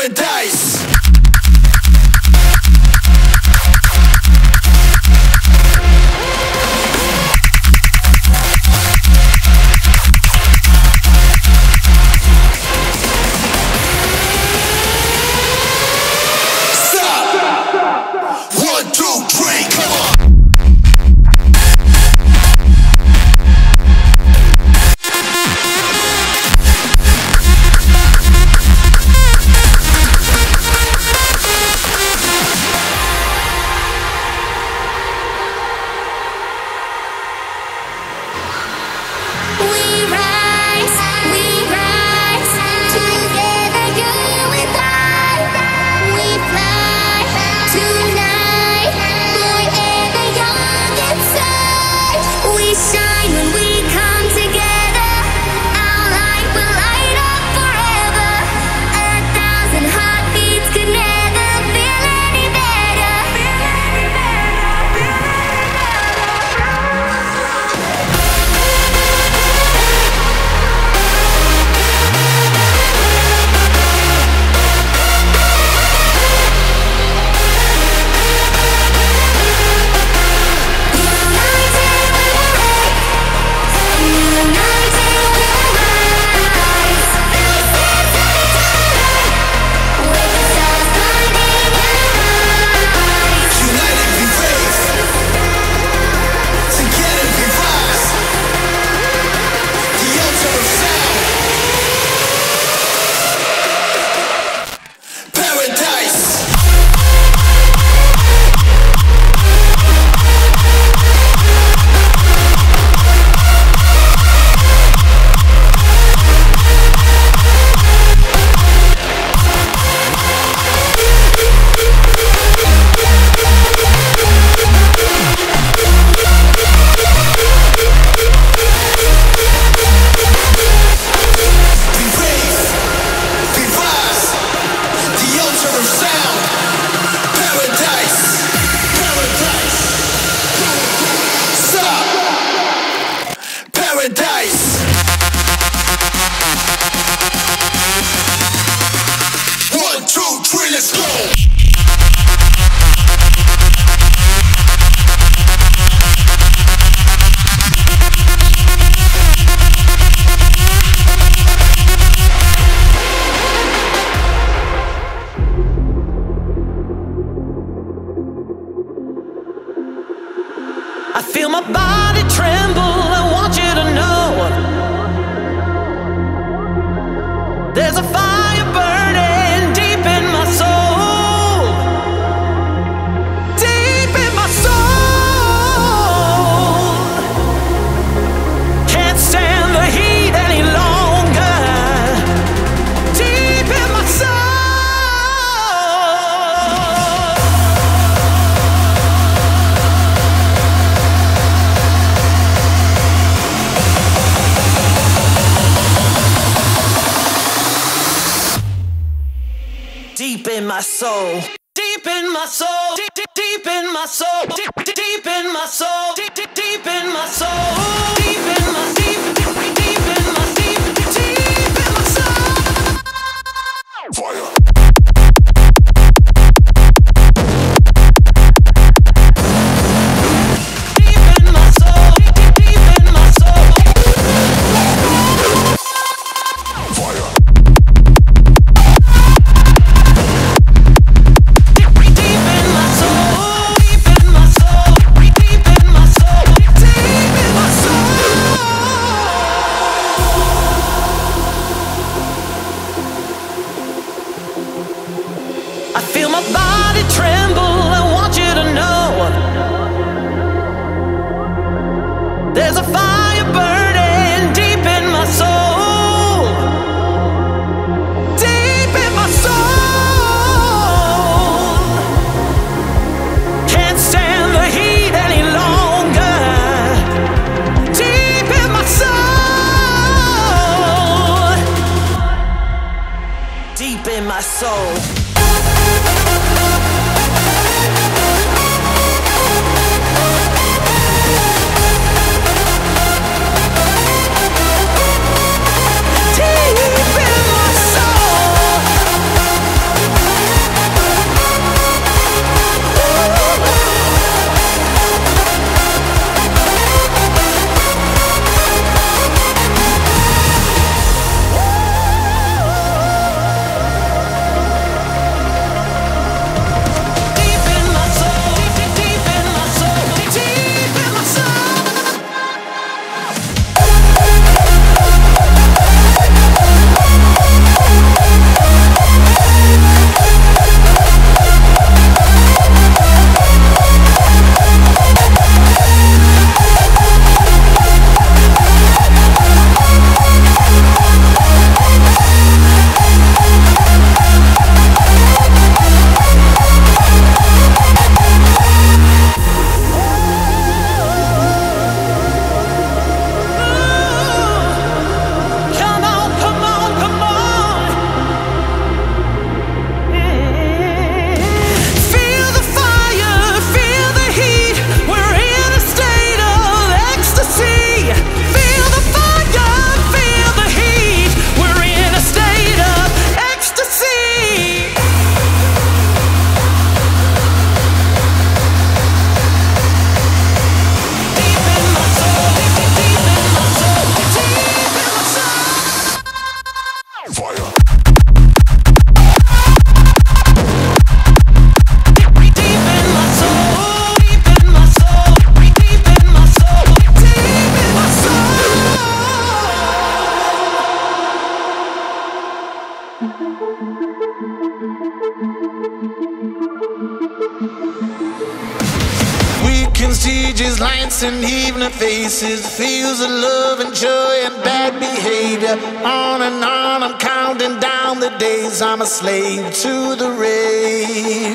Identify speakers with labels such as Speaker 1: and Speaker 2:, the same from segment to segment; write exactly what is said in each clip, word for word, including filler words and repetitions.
Speaker 1: Paradise.
Speaker 2: I feel my body tremble, I want you to know there's a fire burning deep in my soul, deep in my soul. Can't stand the heat any longer, deep in my soul. Deep in my soul, deep in my soul, deep, deep, deep in my soul, deep, deep, deep in my soul, deep, deep, deep in my soul, deep in my deep, deep, deep in my deep, deep in my soul. Fire. I feel my body tremble, I want you to know there's a fire burning deep in my soul, deep in my soul. Can't stand the heat any longer, deep in my soul, deep in my soul. Deep in my soul.
Speaker 1: stages, lights and evening faces, fields of love and joy and bad behavior. On and on, I'm counting down the days. I'm a slave to the rave.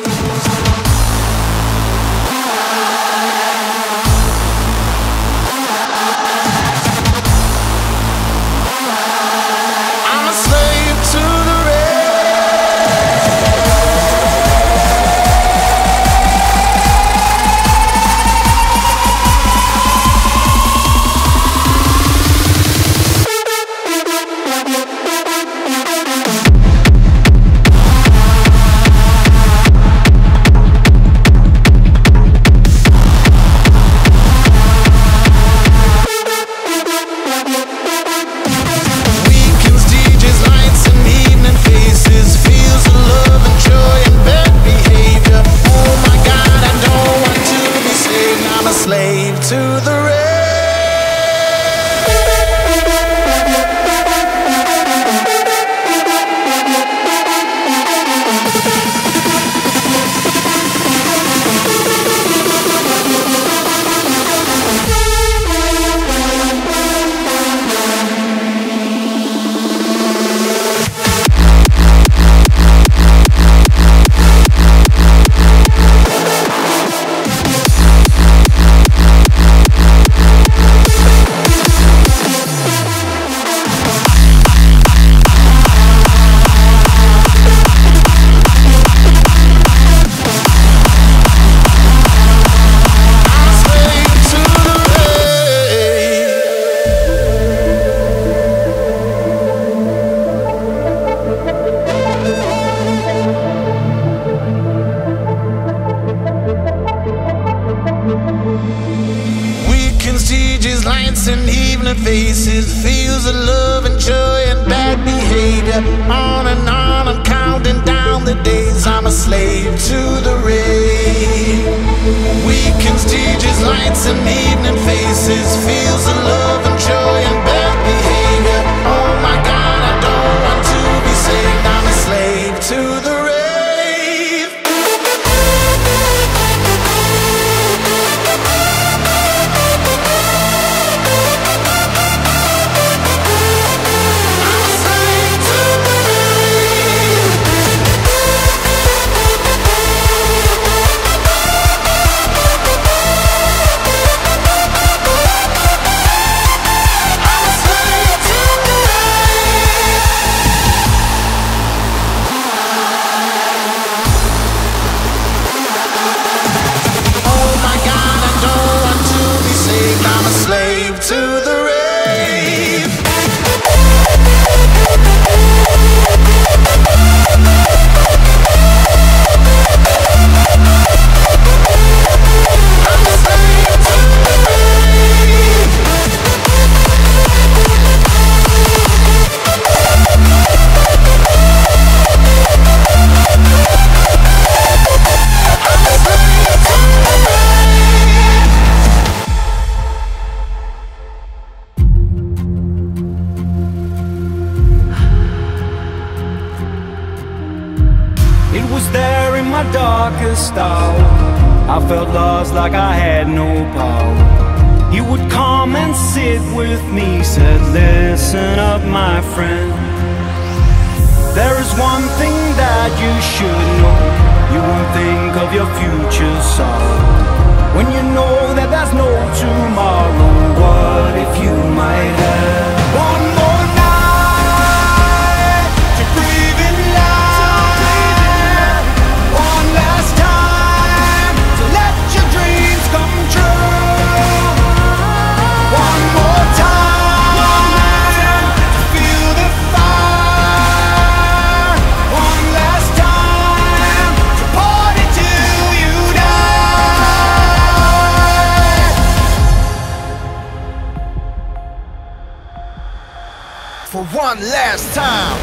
Speaker 1: Faces, fields of love and joy and bad behavior. On and on, I'm counting down the days. I'm a slave to the rave. Weekend stages, lights and evening faces, fields of love and joy and bad behavior. Oh my God, I don't want to be saved. I'm a slave to the rave.
Speaker 3: Hour, I felt lost like I had no power. He would come and sit with me, said, listen up my friend. There is one thing that you should know. You won't think of your future sorrow when you know that there's no tomorrow. What if you might have one more night to breathe in life, one last time to let your dreams come true, one more time to feel the fire, one last time to party till you die. For one last time.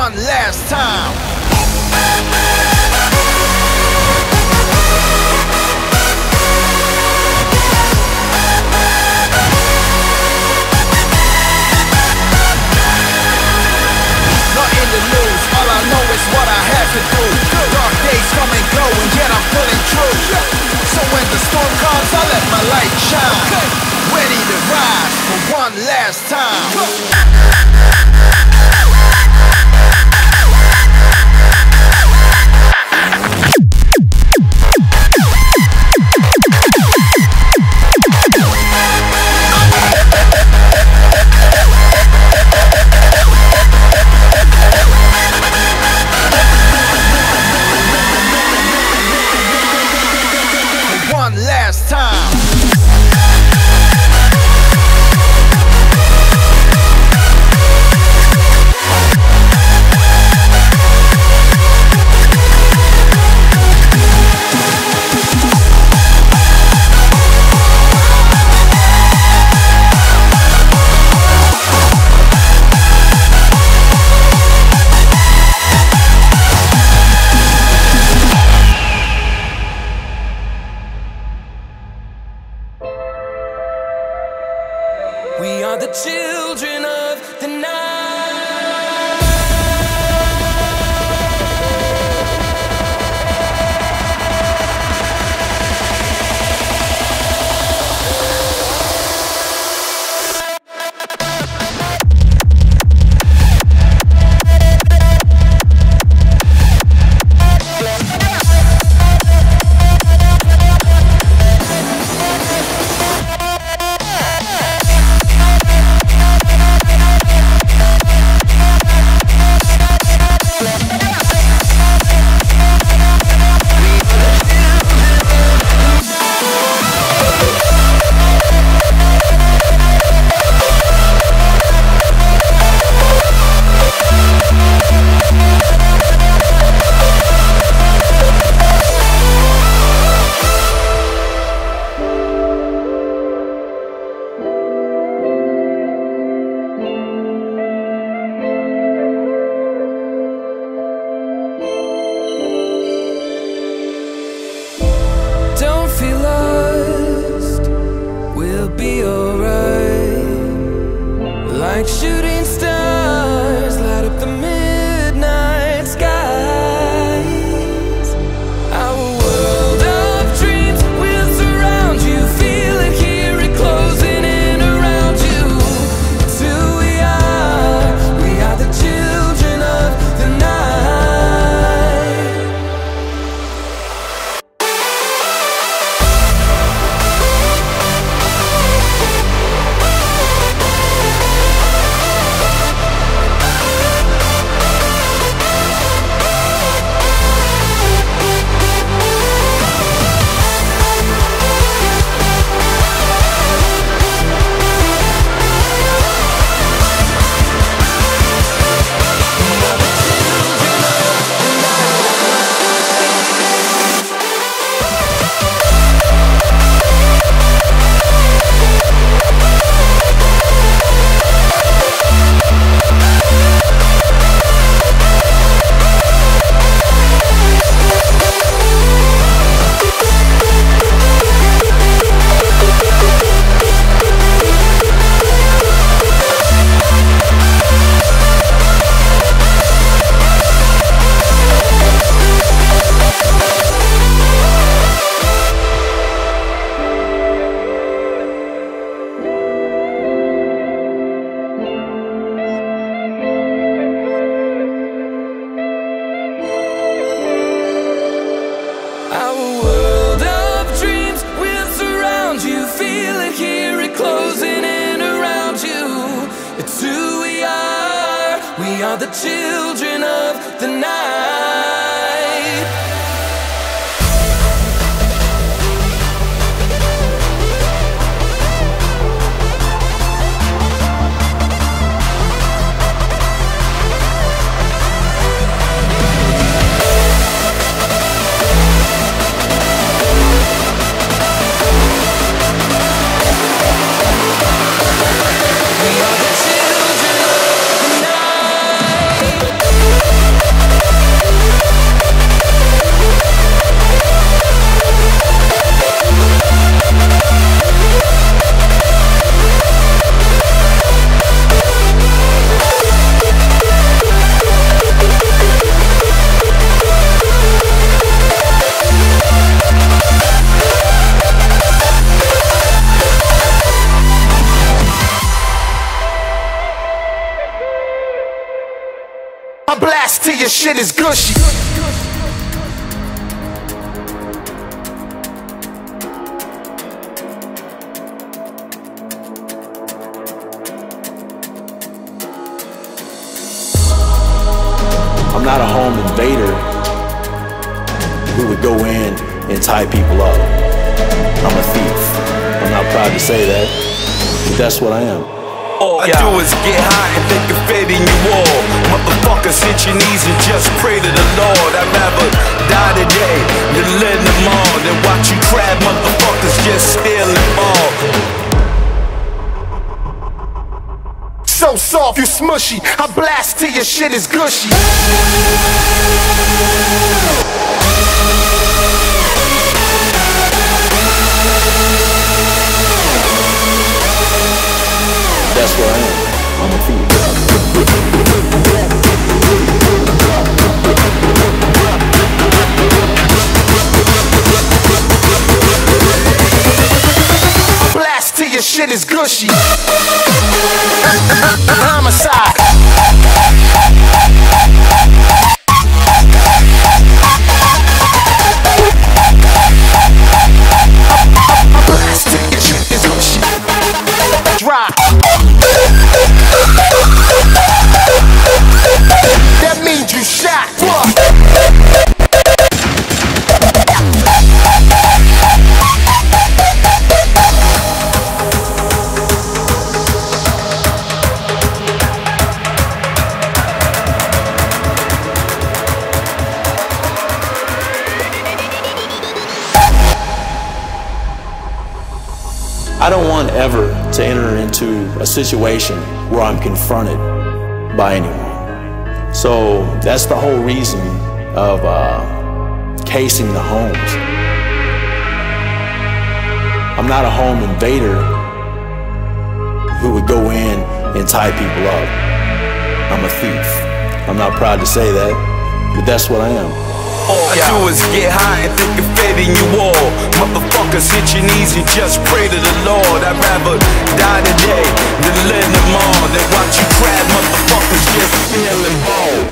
Speaker 4: one last time. Nothing to lose, all I know is what I have to do. Dark days come and go, and yet I'm pulling true. So when the storm comes, I let my light shine. Ready to rise for one last time. One last time.
Speaker 2: We are the children of the night. Don't feel lost, we'll be alright. Like shooting stars, light up the midnight skies. Our world of dreams will surround you. Feel it, hear it closing in around you. It's who we are, we are the children of the night. We are the children of the night. We are the children of the night.
Speaker 4: I blast till your shit is gushy.
Speaker 5: I'm not a home invader who would go in and tie people up. I'm a thief. I'm not proud to say that, but that's what I am.
Speaker 6: All I do is get high and think of fading you all. Motherfuckers, hit your knees and just pray to the Lord. I'd rather die today than live tomorrow, than watch you crab motherfuckers just steal them all.
Speaker 4: So soft, you smushy. I blast till your shit is gushy.
Speaker 5: That's where I am. I'm a thief.
Speaker 4: Blast till your shit is gushy. Homicide. Blast till your shit is gushy. Drop. That means you shot.
Speaker 5: I don't want ever to enter into a situation where I'm confronted by anyone. So that's the whole reason of uh, casing the homes. I'm not a home invader who would go in and tie people up. I'm a thief. I'm not proud to say that, but that's what I am.
Speaker 6: All I do is get high and think of fading you all. Motherfuckers, hit your knees and just pray to the Lord. I'd rather die today than live tomorrow, than watch you crab motherfuckers just steal them all.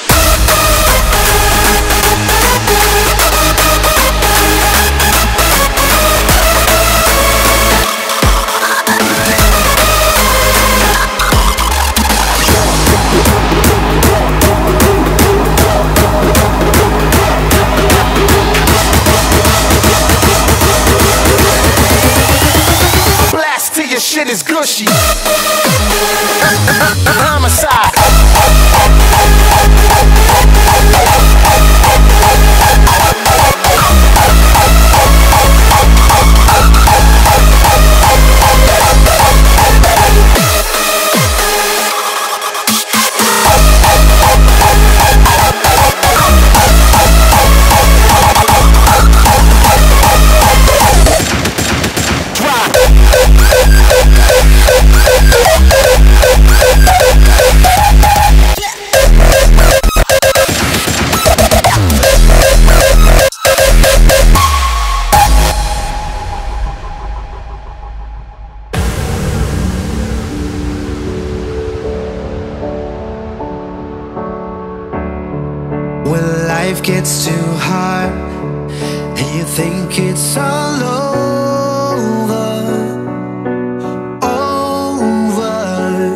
Speaker 4: Shit is gushy. Homicide.
Speaker 7: When life gets too hard and you think it's all over, over,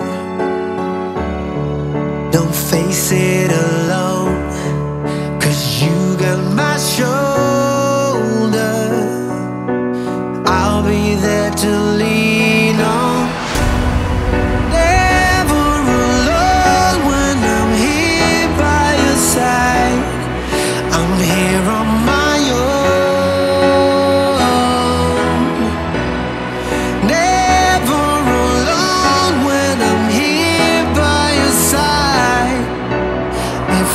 Speaker 7: don't face it alone, 'cause you got my shoulder. I'll be there to lean on. Never alone when I'm here by your side. I'm here on my own. Never alone when I'm here by your side. If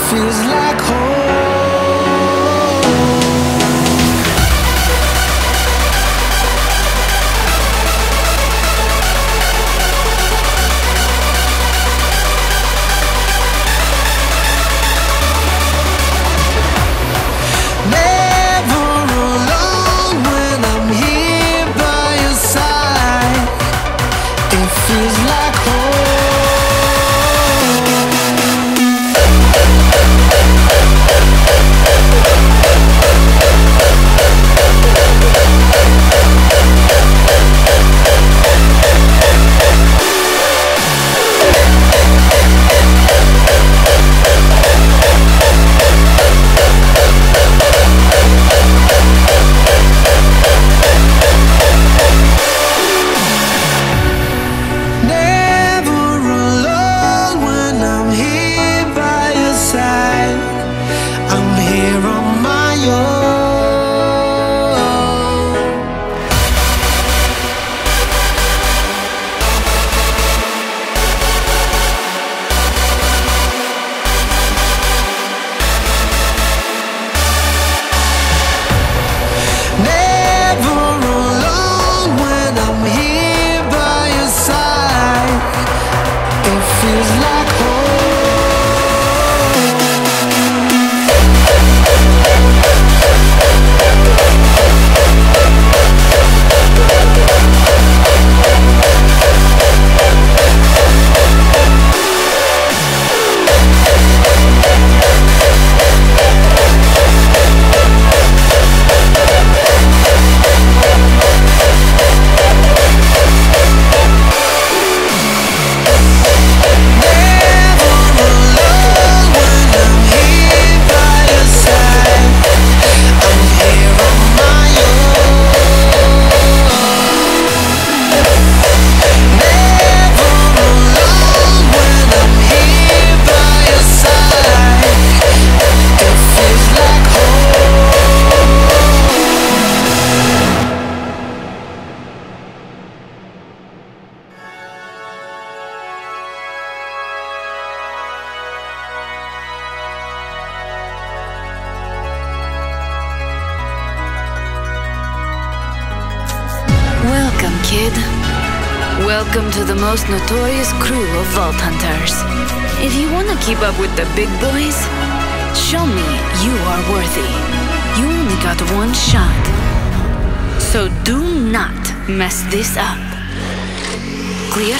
Speaker 8: kid. Welcome to the most notorious crew of Vault Hunters. If you want to keep up with the big boys, show me you are worthy. You only got one shot. So do not mess this up. Clear?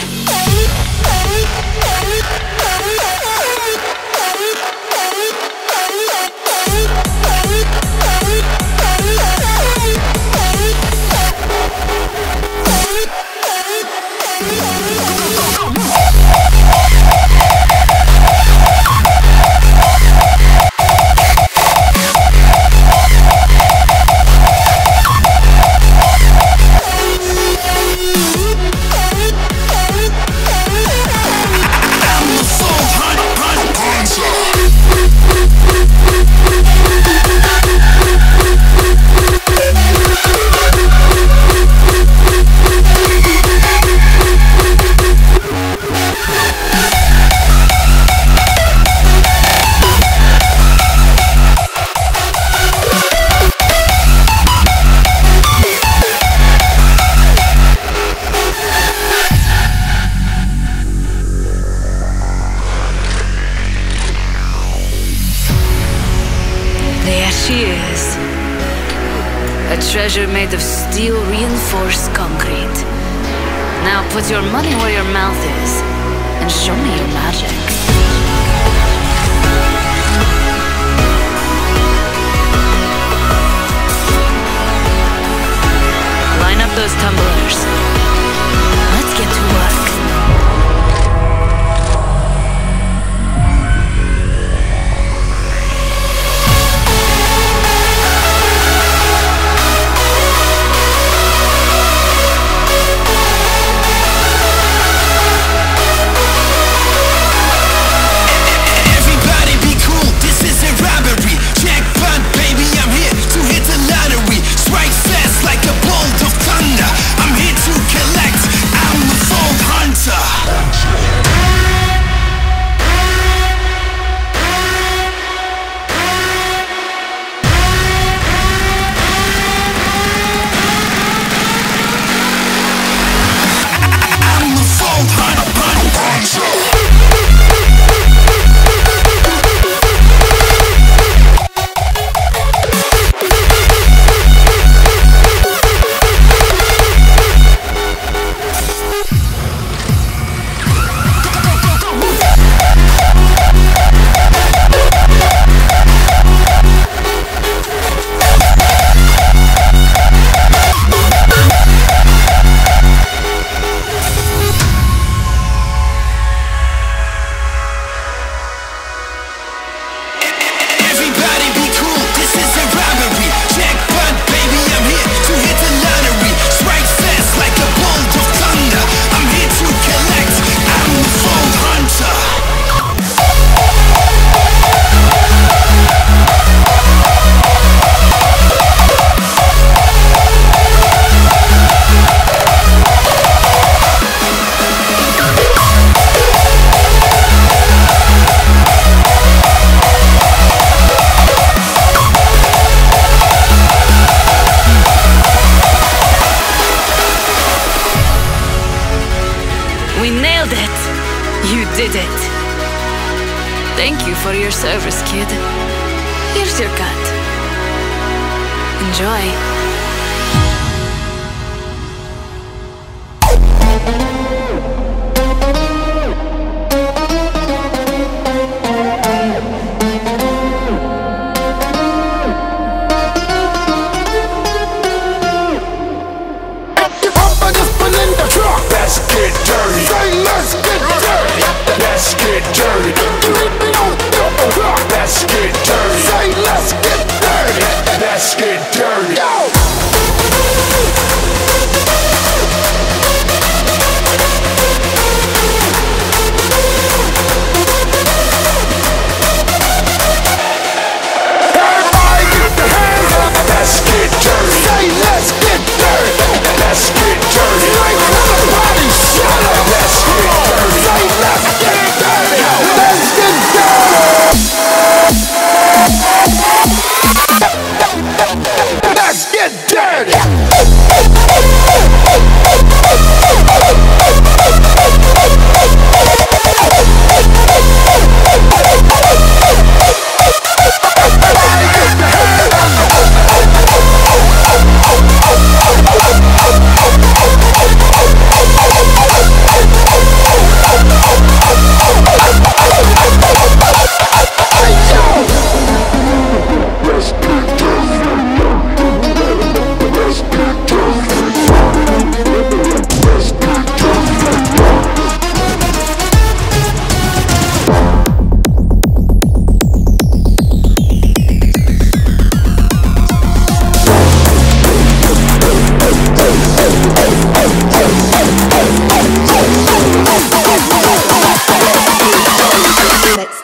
Speaker 8: Treasure made of steel-reinforced concrete. Now put your money where your mouth is and show me your magic. Line up those tumblers. Let's get to work. Did it. Thank you for your service, kid. Here's your cut. Enjoy.
Speaker 4: Let's get dirty. Say let's get dirty. Let's get dirty. Let's get dirty. Say let's get dirty. Let's get dirty. Go.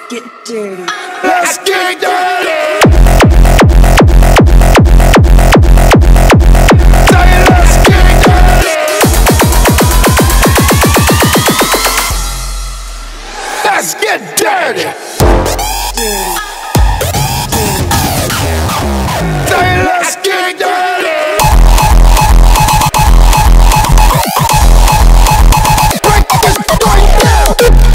Speaker 7: get dirty.
Speaker 1: Let's get dirty. Say let's get dirty. Let's get dirty. Say let's get dirty. Break this joint down.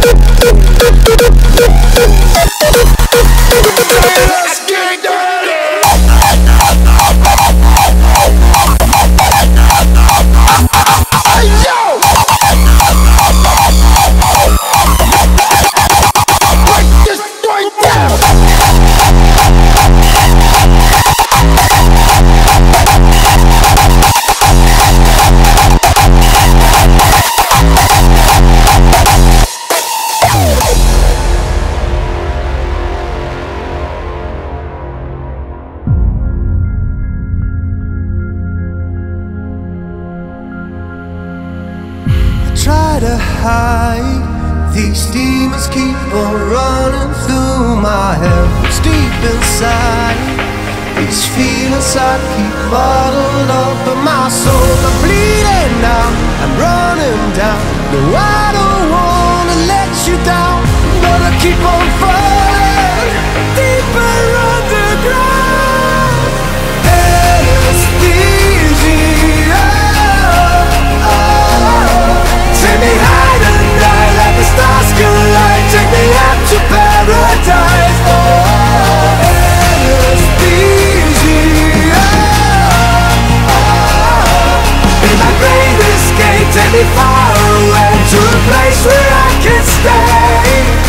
Speaker 1: Let's get dirty. Hey yo! Break this joint down.
Speaker 7: Try to hide, these demons keep on running through my head. It's deep inside, these feelings I keep bottled up in my soul. I'm bleeding out, I'm running down. No, I don't wanna let you down, but I keep on falling deeper underground. Anesthesia, take me high tonight, let the stars collide. Take me up to paradise. Oh, anesthesia. Be my great escape. Take me far away to a place where I can stay.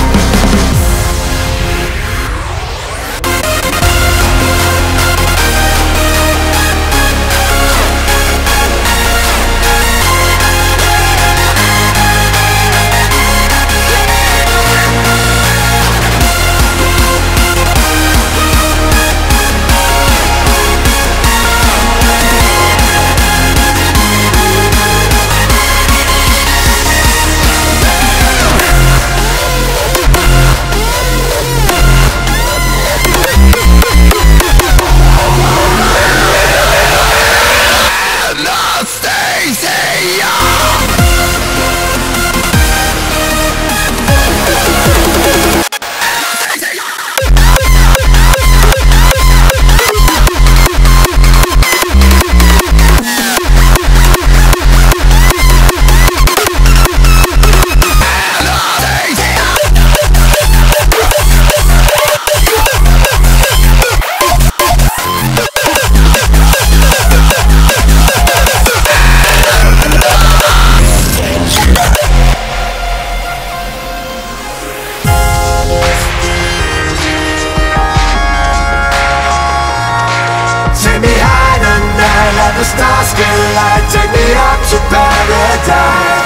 Speaker 7: The stars collide, take me up to paradise.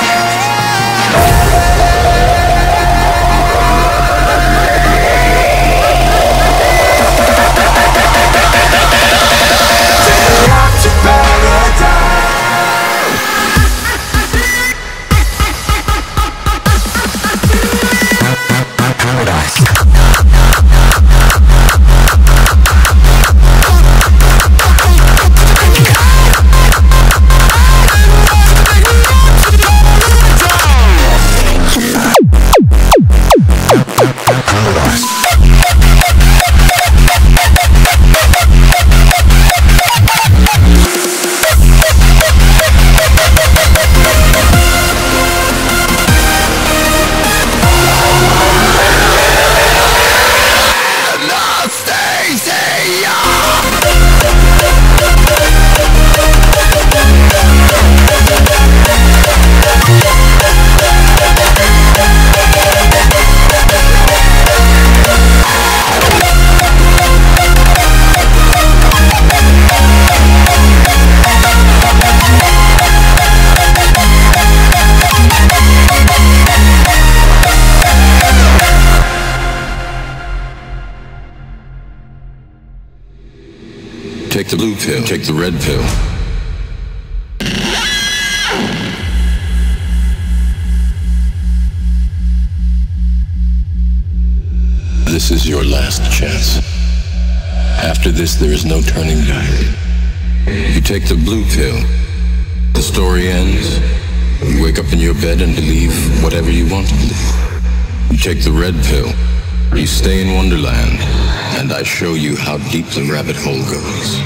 Speaker 7: Take me up to paradise.
Speaker 9: Take the blue pill, take the red pill. This is your last chance. After this, there is no turning back. You take the blue pill. The story ends. You wake up in your bed and believe whatever you want to believe. You take the red pill. You stay in Wonderland, and I show you how deep the rabbit hole goes.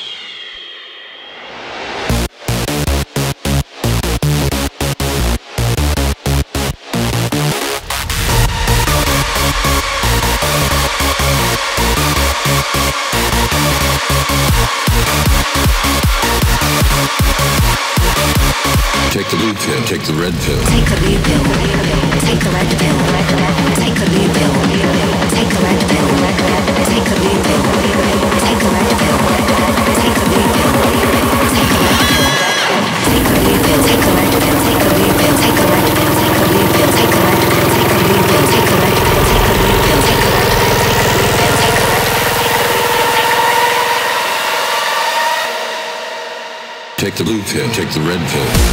Speaker 9: Take the blue pill, take the red pill.
Speaker 10: Take the blue pill, take the red pill. Take the blue pill, take the red pill. Take the blue pill, take the red pill. Take the blue pill, take the red pill. Take the blue pill, take the red pill. Take the blue pill, take the red pill. Take the blue pill, take the red pill. Take the blue pill, take the red pill. Take the blue pill, take the red pill.
Speaker 9: Take the blue pill, take the red pill.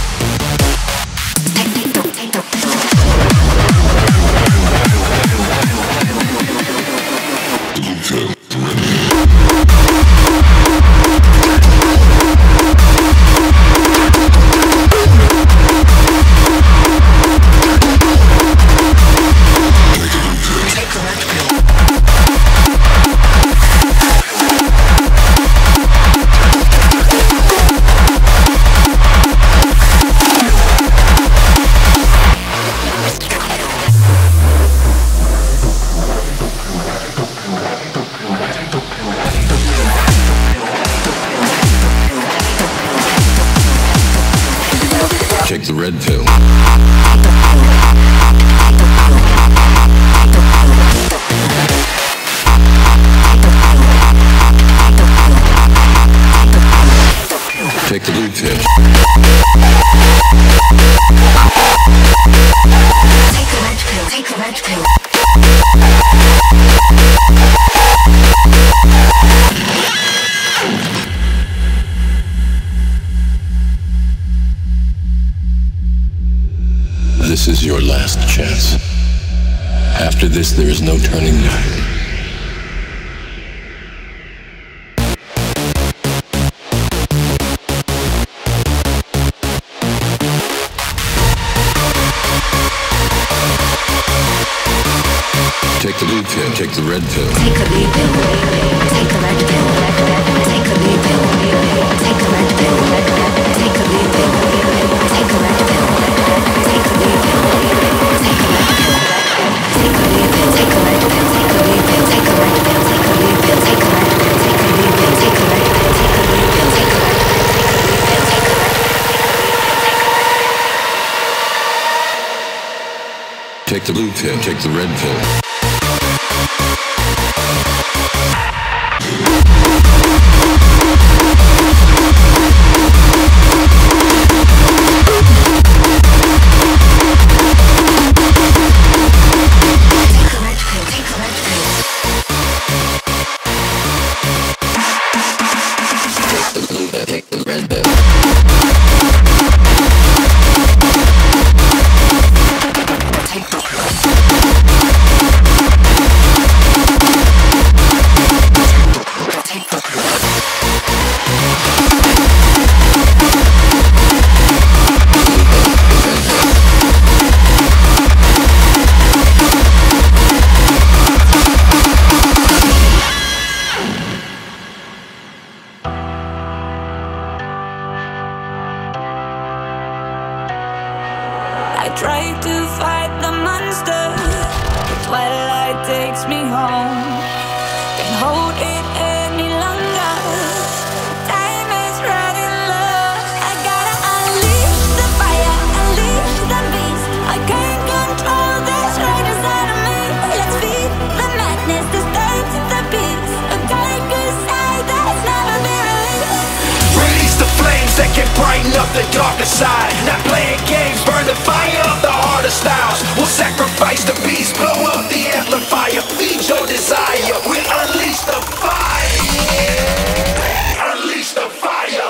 Speaker 9: Take the red pill. Take the blue pill.
Speaker 10: Take the red pill, take the red pill.
Speaker 9: This is your last chance. After this, there is no turning back. Take the blue pill, take the red pill.
Speaker 10: Take the blue pill, take the red pill. Take the blue pill, take the red pill. Take the blue pill, take the red pill. Take the blue pill, take the red pill. Take the blue pill, take the red pill. Take the blue pill, take the red pill. Take the blue pill, take the red pill. Take the blue pill, take the red pill. Take the blue pill, take the red pill.
Speaker 9: Take the blue pill, take the red pill.
Speaker 11: Try to fight the monster. The twilight takes me home. Can't hold it any longer. Time is running low. I gotta unleash the fire, unleash the beast. I can't control this right inside of me. Let's feed the madness, disturb the peace. A darker side that's never been released.
Speaker 4: Release the flames that can brighten up the darker side. Not playing games, burn the fire of the harder styles. We'll sacrifice the beast, blow up the amplifier. Feed your desire, we unleash the fire. Unleash the fire.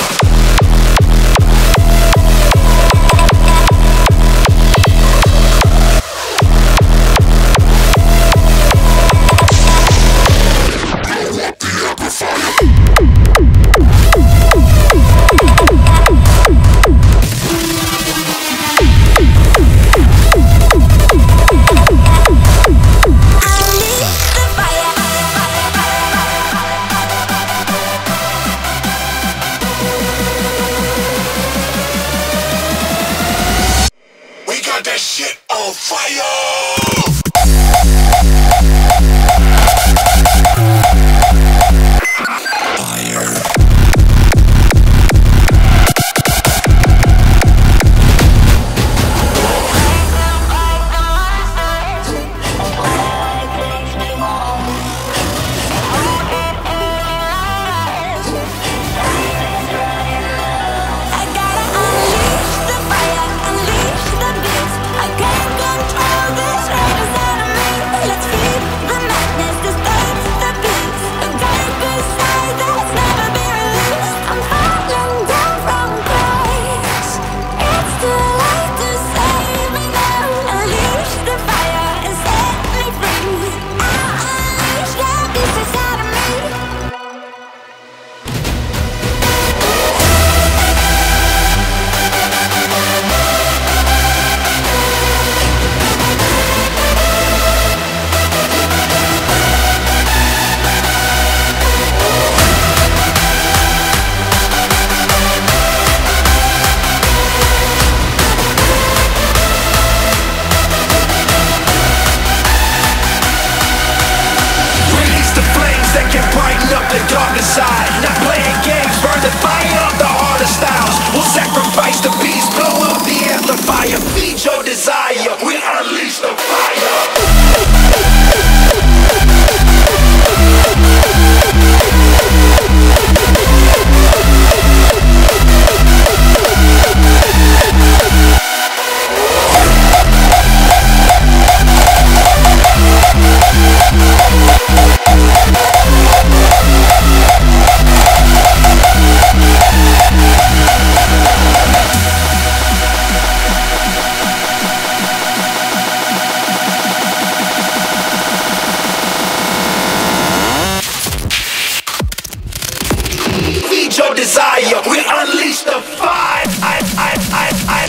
Speaker 6: unleash the beast, blow up the amplifier, feed your desire, we unleash the fire. Your desire, we unleash the fire. I, I, I, I.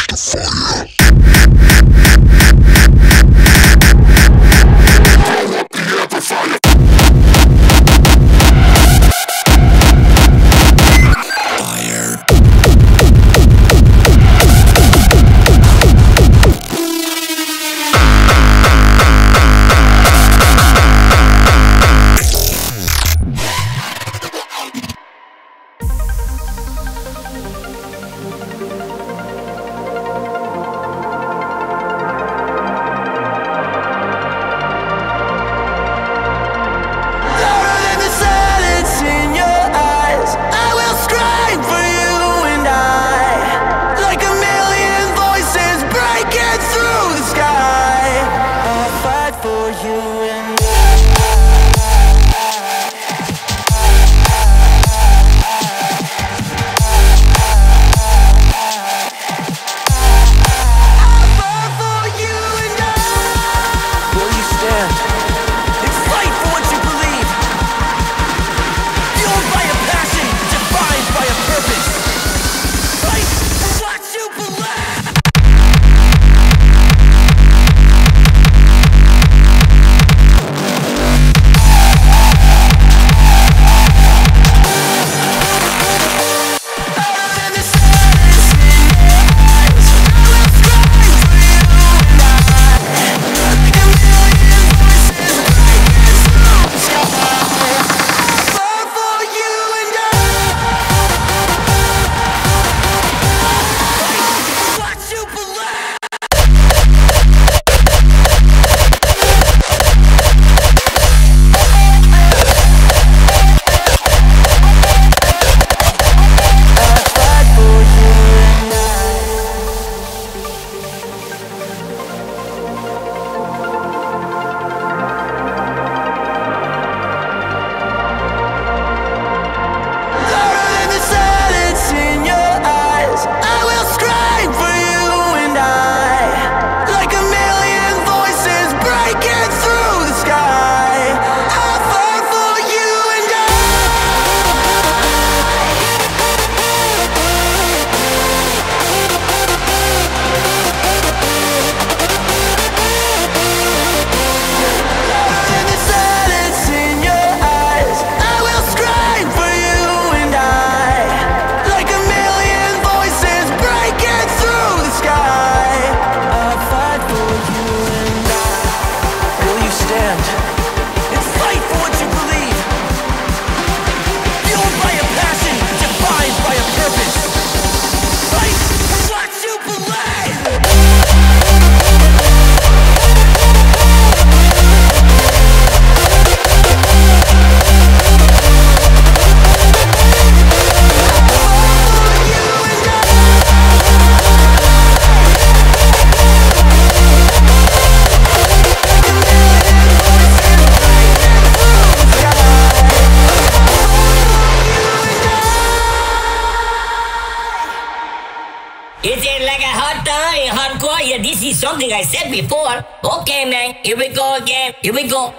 Speaker 12: This is something I said before. Okay, man, here we go again. Here we go.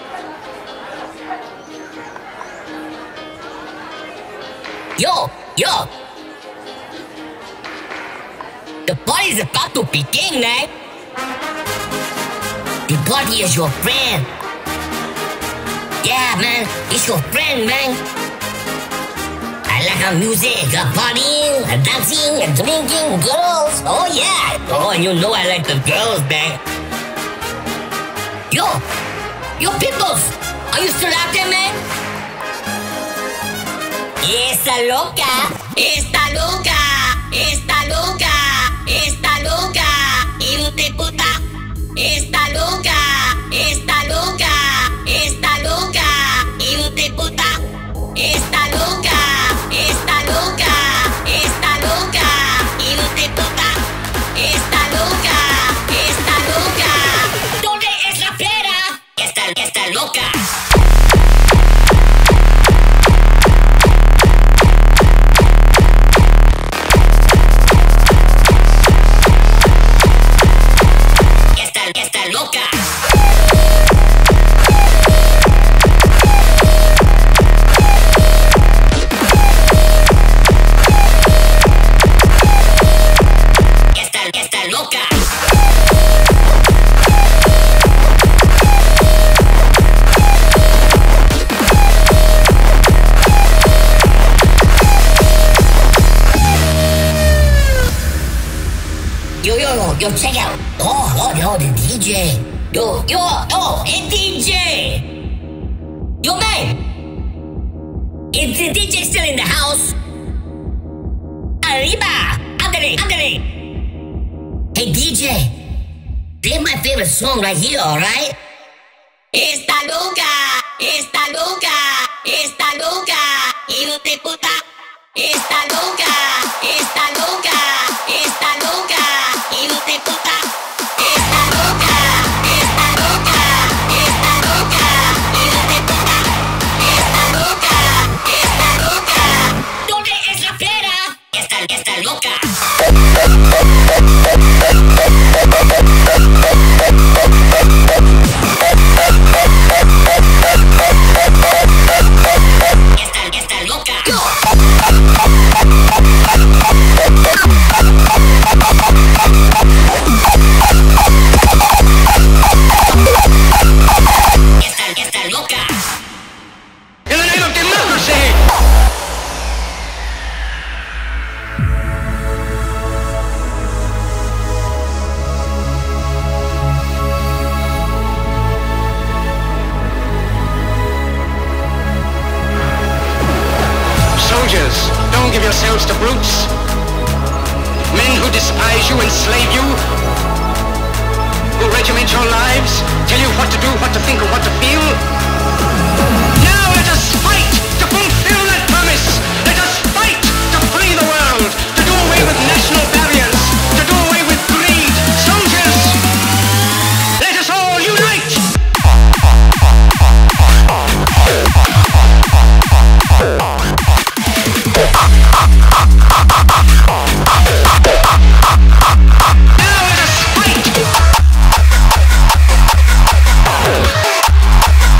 Speaker 12: Yo, yo. The party's about to begin, man. The party is your friend. Yeah, man, it's your friend, man. I like our music, our partying, our dancing, and drinking, girls. Oh, yeah. Oh, you know I like the girls, man. Yo, yo, peoples, are you still out there, man? Esta loca, esta loca, esta Está loca, está loca, hijo de puta. Está loca, está loca, está loca, hijo de puta. Está loca, está loca, está loca, hijo de puta. Está loca, está loca. ¿Dónde es la fiera? Está, está loca. Está loca. Está, está loca. Yo, yo, yo, yo, check out. Oh, oh, yo, the D J. Yo, yo, oh, a D J. Yo, man. Is the D J still in the house? Arriba. Ándale, ándale. Hey, D J. Play my favorite song right here, alright? Está loca, está loca, está loca, hijo de puta. Está loca, está loca, está loca, hijo de puta. Está loca, está loca, está loca, hijo de puta. Está loca, está loca. ¿Dónde es la fiera? Está, está loca. Está, está loca. Está, está loca.
Speaker 13: In the name of democracy! Soldiers, don't give yourselves to brutes. Men who despise you, enslave you, who regiment your lives, tell you what to do, what to think, or what to feel. Now let us fight to fulfill that promise. Let us fight to free the world, to do away with national barriers, to do away with greed. Soldiers, let us all unite! Now let us fight!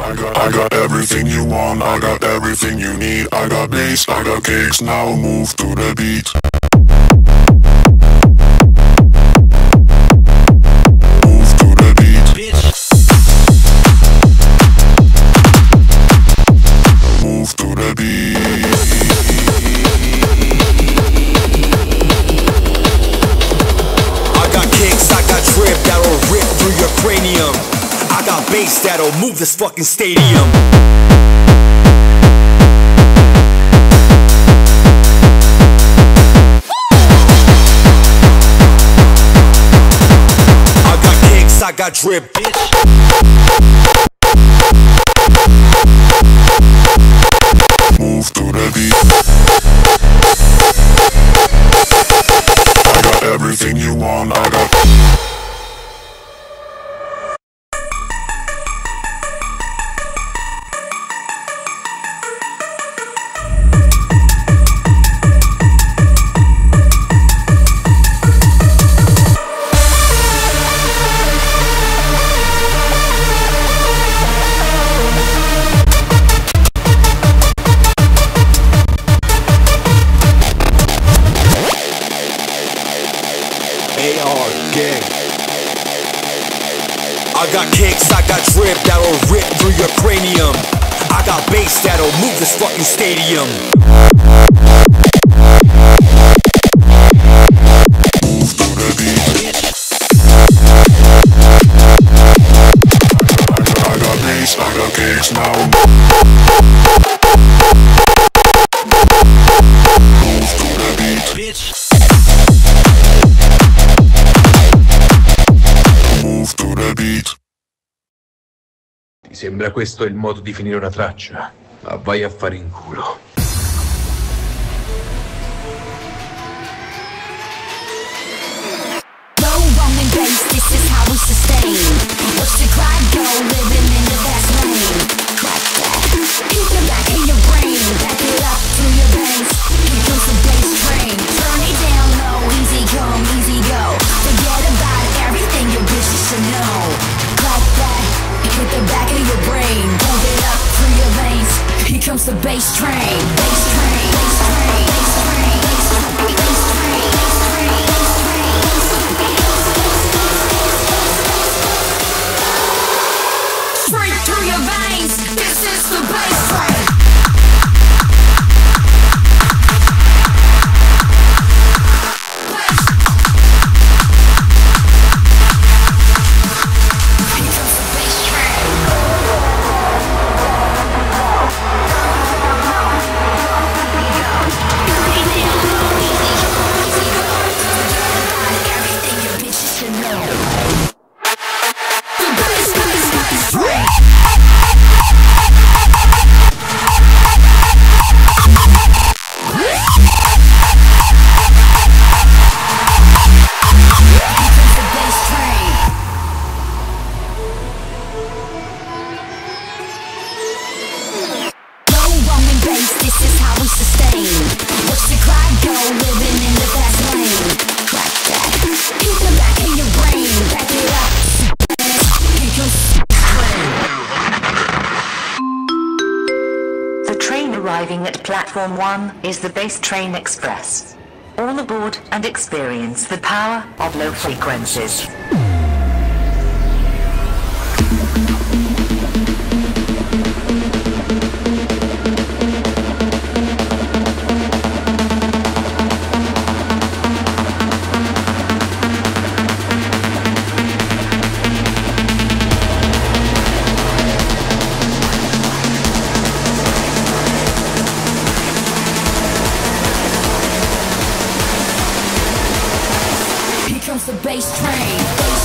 Speaker 14: I got, I got everything you want, I got everything you need. I got bass, I got kicks, now move to the beat. Move to the beat. Bitch. Move to the beat.
Speaker 6: I got kicks, I got drip that'll rip through your cranium. I got bass that'll move this fucking stadium. I got kicks, I got drip, bitch.
Speaker 14: Move to the beat. I got everything you want, I got.
Speaker 6: I got kicks, I got drip that'll rip through your cranium. I got bass that'll move this fucking stadium.
Speaker 14: Move to the beat. I got bass, I got kicks now. Move to the beat.
Speaker 6: Bitch.
Speaker 14: Move to the beat.
Speaker 15: Ti sembra questo il modo di finire una traccia? Ma vai a fare in culo.
Speaker 10: Go wrong and bass, this is how we sustain. Watch the crowd go, living in the fast lane. Crack that, hit the back of your brain. Back it up through your veins. Here comes the bass train. Turn it down low, easy come, easy go. Forget about everything your bitches should know. Crack that, hit the back of your brain. Pump it up through your veins. Here comes the bass train. Bass train, bass train, bass train, bass train, bass train, bass train, bass train. Straight through your veins, this is the bass train. Here comes the bass train. Everything your bitches should know. The bass, bass, bass train.
Speaker 16: Arriving at Platform one is the Bass Train Express. All aboard and experience the power of low frequencies.
Speaker 10: Here comes the bass train.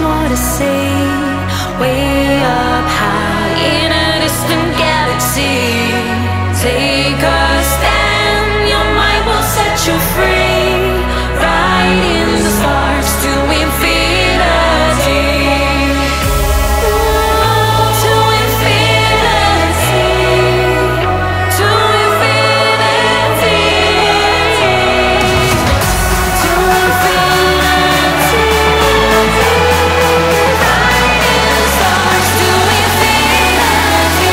Speaker 11: more to see. Way up high in a distant galaxy. Take a stand, your mind will set you free. Right in the stars to infinity. To infinity. To infinity. To infinity. Right in the stars to infinity.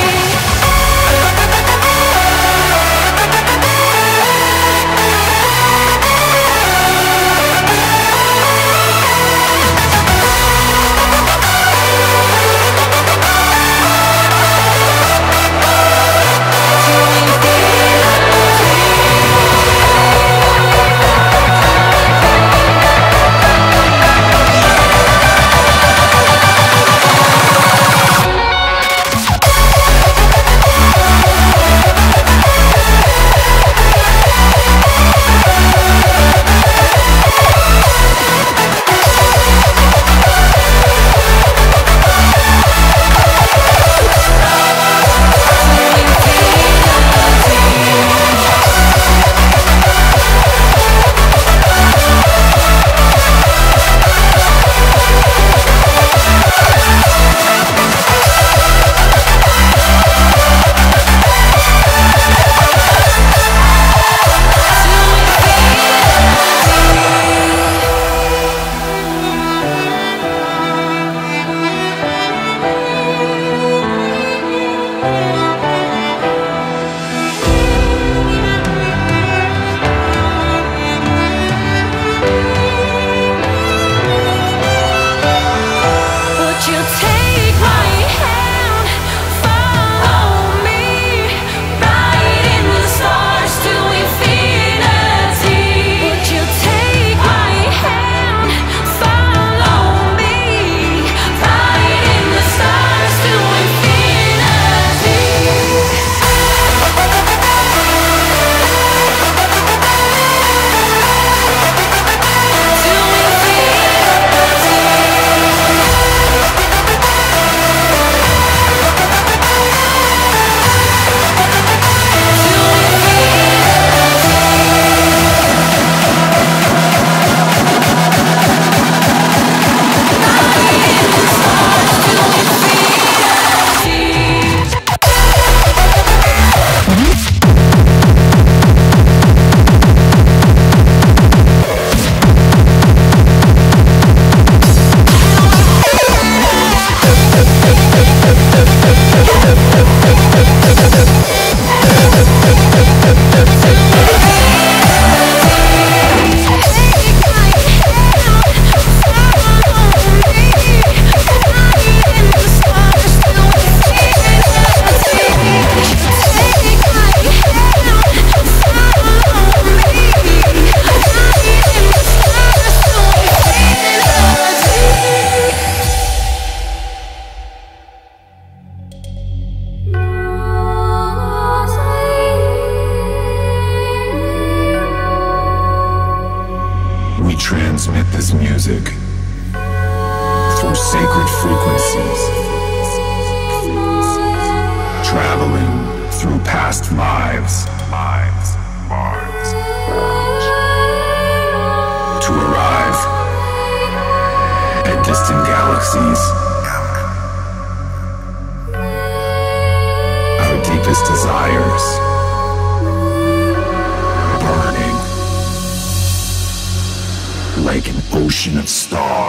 Speaker 11: Would you take my hand, follow me, right in the stars to infinity? Would you take my hand, follow me, right in the stars to infinity?
Speaker 17: We transmit this music through sacred frequencies, traveling through past lives, lives, lives, to arrive at distant galaxies. Our deepest desires burning like an ocean of stars.